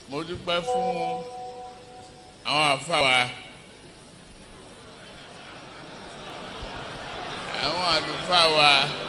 mo dúpẹ́ fún àwọn àfáà wa, àwọn àlùfáà wa.